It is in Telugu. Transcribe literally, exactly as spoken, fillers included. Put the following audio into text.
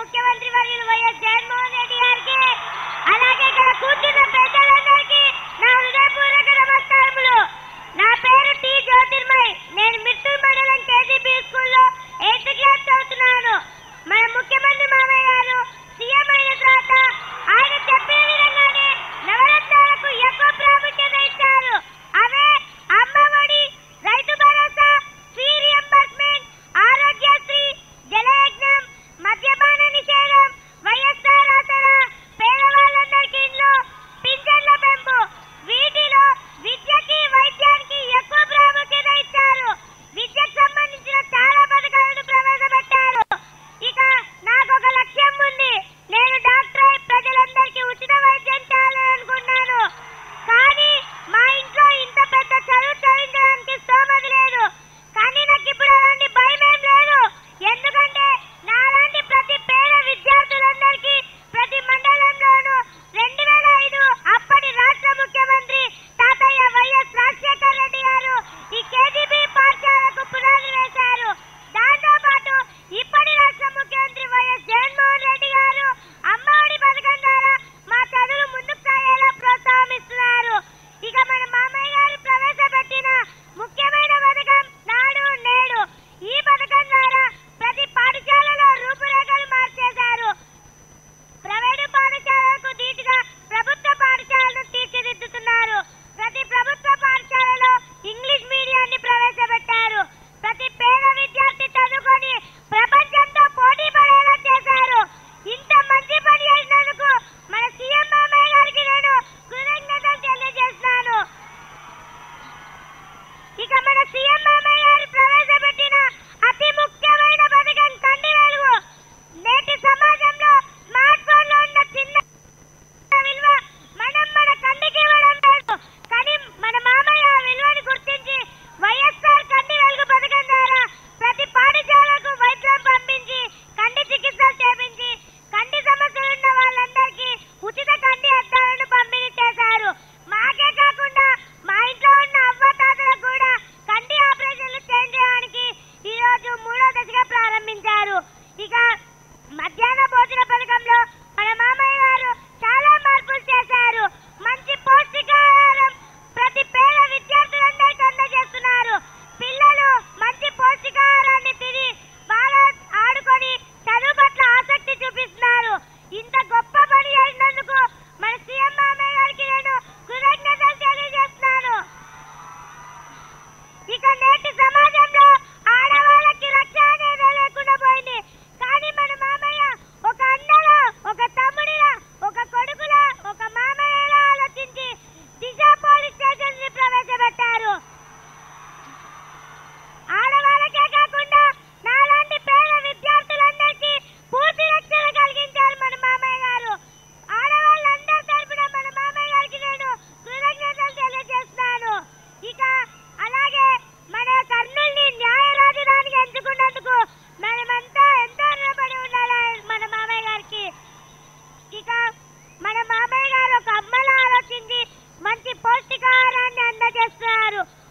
ముఖ్యమంత్రి వర్యులు వైఎస్ జగన్మోహన్ రెడ్డి గారికి అలాగే ఇక్కడ కూర్చున్న పెద్దలందరికీ నా హృదయపూర్వక నమస్కారములు. నా పేరు టి జ్యోతిర్మయ్. నేను మిర్తూర్ మండలం కేజీబీ స్కూల్లో ఎయిత్ క్లాస్ చదువుతున్నాను. మన ముఖ్యమంత్రి మామయ్య గారు సీఎం అయిన తర్వాత ఆయన చెప్పిన విధంగానే నవరత్నాలకు ఎక్కువ ప్రాముఖ్యత ఇచ్చారు. అవే అమ్మఒడి, రైతు భరోసా, ఫీ రియంబర్స్మెంట్, ఆరోగ్యశ్రీ, జలయజ్ఞం, మద్యపాన నిషేధం, వైఎస్ఆర్ ఆసరా, పేదవాళ్ళందరికీ ఇండ్లు, పింఛన్ల పెంపు. వీటిలో విద్యకి వైద్యానికి ఎక్కువ ప్రాముఖ్యత ఇచ్చారు. విద్యకు సంబంధించిన చాలా పథకాలను ప్రవేశపెట్టారు. ఇక నాకు ఒక లక్ష్యం ఉంది. నేను డాక్టర్ అయి ప్రజలందరికీ ఉచిత వైద్యం చేయాలనుకున్నాను. కానీ మా ఇంట్లో ఇంత పెద్ద చదువు చదివించడానికి స్తోమత లేదు. కానీ నాకు ఇప్పుడు అలాంటి భయం ఏం లేదు. ఎందుకంటే నాలాంటి ప్రతి పేద విద్యార్థులందరికీ ప్రతి మండలంలోనూ రెండు వేల ఐదు అప్పటి రాష్ట్ర ముఖ్యమంత్రి తాతయ్య వైఎస్ రాజశేఖర రెడ్డి గారు ఈ కేజీబీ పాఠశాలకు పునాది వేశారు. దాంతో పాటు ఇప్పటి రాష్ట్ర ముఖ్యమంత్రి వైఎస్ జగన్మోహన్ రెడ్డి గారు అమ్మఒడి పథకం ద్వారా మా చదువులు ముందుకు సాగేలా ప్రోత్సాహిస్తున్నారు. ఇక మన మామయ్య గారు ప్రవేశపెట్టిన ముఖ్యమైన పథకం నాడు నేడు. ఈ పథకం ద్వారా ప్రతి పాఠశాలలో రూపురేఖలు మార్చేశారు. ప్రైవేటు పాఠశాలలకు ధీటుగా ప్రభుత్వ పాఠశాలను తీర్చిదిద్దుతున్నారు. ప్రతి ప్రభుత్వ పాఠశాలలో ఇంగ్లీష్ మీడియాన్ని ప్రవేశపెట్టారు. ప్రతి పేద విద్యార్థి చదువుకొని ప్రపంచంతో పోటీ పడేలా చేశారు. ఇంత మంచి పని చేసినందుకు మన సీఎం మామయ్య గారికి నేను కృతజ్ఞతలు తెలియజేస్తున్నాను. ఇక మన సీఎం మామయ్య గారు ప్రవేశపెట్టిన అతి ముఖ్యమైన పథకం కంటి వెలుగు. నేటి సమాజంలో స్మార్ట్ ఫోన్ లో ఉన్న చిన్న విలువ మనం మన కంటికి ఇవ్వడం లేదు. కానీ మన మామయ్య ఆ విలువని గుర్తించి వైఎస్ఆర్ కంటి వెలుగు పథకం ద్వారా ప్రతి పాఠశాలకు వైద్యం పంపించి కంటి చికిత్సలు చేపించి కంటి సమస్యలు ఉన్న వాళ్ళందరికీ ఉచిత కంటి అద్దాలను పంపిణీ చేశారు. మాకే కాకుండా మా ఇంట్లో ఉన్న అవ్వతాతలకు కూడా కంటి ఆపరేషన్లు చేయించడానికి ఈ రోజు మూడో దశగా ప్రారంభించారు. ఇక మధ్యాహ్న భోజన పథకంలో మన మామయ్య గారు చాలా మార్పులు చేశారు. మంచి పౌష్టికాహారం ప్రతి పేద విద్యార్థులందరికీ అందజేస్తున్నారు. పిల్లలు మంచి పౌష్టికాహారాన్ని తిని బాగా ఆడుకొని చదువు పట్ల ఆసక్తి చూపిస్తున్నారు. ఇంత గొప్ప పని చేసినందుకు మన సీఎం మామయ్య గారికి నేను కృతజ్ఞతలు తెలియజేస్తున్నాను. ఇక నేటి సమాజంలో ఆడవాళ్ళకి రక్ష అనేది లేకుండా పోయింది. కానీ మన మామయ్య ఒక అన్నలా, ఒక తమ్ముడిలా, ఒక కొడుకులా, ఒక మామయ్యలా ఆలోచించి దిశ పోలీస్ స్టేషన్ ని ప్రవేశపెట్టారు. ఆడవాళ్ళకే కాకుండా నాలాంటి పేద విద్యార్థులందరికీ పూర్తి రక్షణ కలిగించారు మన మామయ్య గారు. ఆడవాళ్ళందరి తరపున మన మామయ్య గారికి నేను కృతజ్ఞతలు తెలియజేస్తున్నాను. ఇక అలాగే మన కర్నూలుని న్యాయ రాజధానిగా ఎంచుకున్నందుకు మనమంతా ఎంతో రుణపడి ఉండాలి మన మామయ్య గారికి. ఇక మన మామయ్య గారు ఒక అమ్మలా ఆలోచించి మంచి పౌష్టికాహారాన్ని అందజేస్తున్నారు.